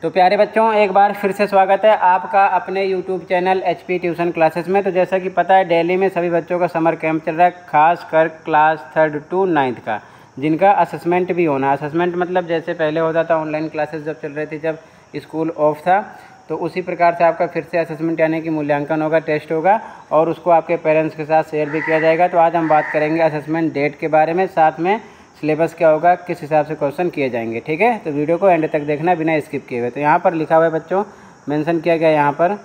तो प्यारे बच्चों, एक बार फिर से स्वागत है आपका अपने YouTube channel HP tuition classes में। तो जैसा कि पता है, दिल्ली में सभी बच्चों का समर कैंप चल रहा है, खास कर क्लास 3rd to 9th का, जिनका असेसमेंट भी होना है। असेसमेंट मतलब जैसे पहले होता था ऑनलाइन क्लासेस जब चल रही थी, जब स्कूल ऑफ था, तो उसी प्रकार से आपका फिर से असेसमेंट यानी कि मूल्यांकन होगा, टेस्ट होगा, और उसको आपके पेरेंट्स के साथ शेयर भी किया जाएगा। तो आज हम बात करेंगे असेसमेंट डेट के बारे में, साथ में सिलेबस क्या होगा, किस हिसाब से क्वेश्चन किए जाएंगे। ठीक है, तो वीडियो को एंड तक देखना बिना स्किप किए हुए। तो यहाँ पर लिखा हुआ है बच्चों, मेंशन किया गया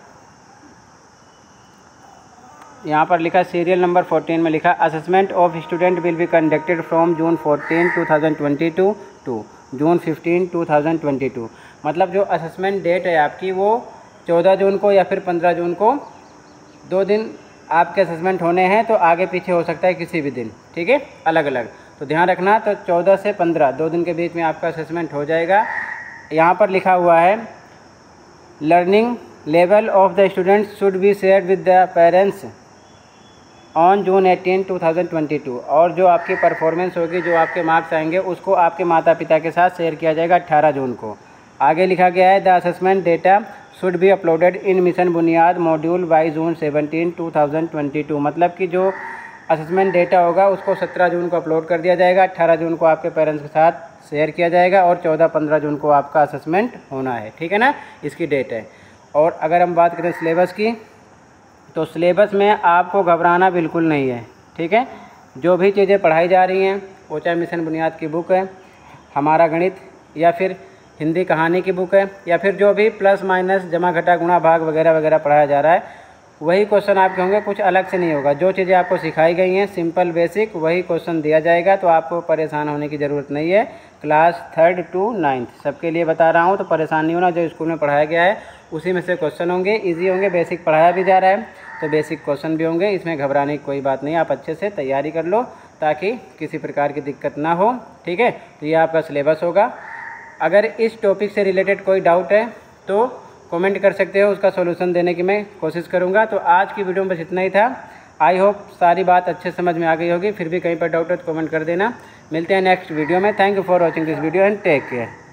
यहाँ पर लिखा सीरियल नंबर 14 में लिखा assessment of student will be conducted from June 14, 2022 to June 15, 2022। मतलब जो असेसमेंट डेट है आपकी वो 14 जून को या फिर 15 जून को, 2 दिन आपके असेसमेंट होने हैं। तो आगे पीछे हो सकता है किसी भी दिन, ठीक है, अलग अलग। तो ध्यान रखना, तो 14 से 15 2 दिन के बीच में आपका असेसमेंट हो जाएगा। यहाँ पर लिखा हुआ है learning level of the students should be shared with the parents on June 18, 2022। और जो आपकी परफॉर्मेंस होगी, जो आपके मार्क्स आएंगे, उसको आपके माता पिता के साथ शेयर किया जाएगा 18 जून को। आगे लिखा गया है the assessment data should be uploaded in mission Buniyaad module by June 17, 2022। मतलब कि जो असेसमेंट डेटा होगा उसको 17 जून को अपलोड कर दिया जाएगा, 18 जून को आपके पेरेंट्स के साथ शेयर किया जाएगा, और 14-15 जून को आपका असेसमेंट होना है। ठीक है ना, इसकी डेट है। और अगर हम बात करें सिलेबस की, तो सिलेबस में आपको घबराना बिल्कुल नहीं है। ठीक है, जो भी चीज़ें पढ़ाई जा रही हैं, वो चाहे मिशन बुनियाद की बुक है, हमारा गणित, या फिर हिंदी कहानी की बुक है, या फिर जो भी प्लस माइनस जमा घटा गुणा भाग वगैरह वगैरह पढ़ाया जा रहा है, वही क्वेश्चन आपके होंगे, कुछ अलग से नहीं होगा। जो चीज़ें आपको सिखाई गई हैं सिंपल बेसिक, वही क्वेश्चन दिया जाएगा। तो आपको परेशान होने की ज़रूरत नहीं है। क्लास 3rd to 9th सबके लिए बता रहा हूँ, तो परेशान नहीं होना। जो स्कूल में पढ़ाया गया है उसी में से क्वेश्चन होंगे, ईजी होंगे। बेसिक पढ़ाया भी जा रहा है तो बेसिक क्वेश्चन भी होंगे, इसमें घबराने की कोई बात नहीं। आप अच्छे से तैयारी कर लो ताकि किसी प्रकार की दिक्कत ना हो। ठीक है, तो ये आपका सिलेबस होगा। अगर इस टॉपिक से रिलेटेड कोई डाउट है तो कमेंट कर सकते हो, उसका सॉल्यूशन देने की मैं कोशिश करूंगा। तो आज की वीडियो में बस इतना ही था। आई होप सारी बात अच्छे समझ में आ गई होगी। फिर भी कहीं पर डाउट है तो कमेंट कर देना। मिलते हैं नेक्स्ट वीडियो में। Thank you for watching this video and take care.